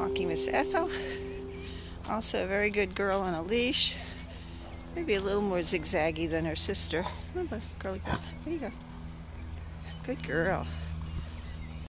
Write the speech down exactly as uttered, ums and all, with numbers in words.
walking Miss Ethel. Also a very good girl on a leash. Maybe a little more zigzaggy than her sister. Come on, girly girl. There you go. Good girl.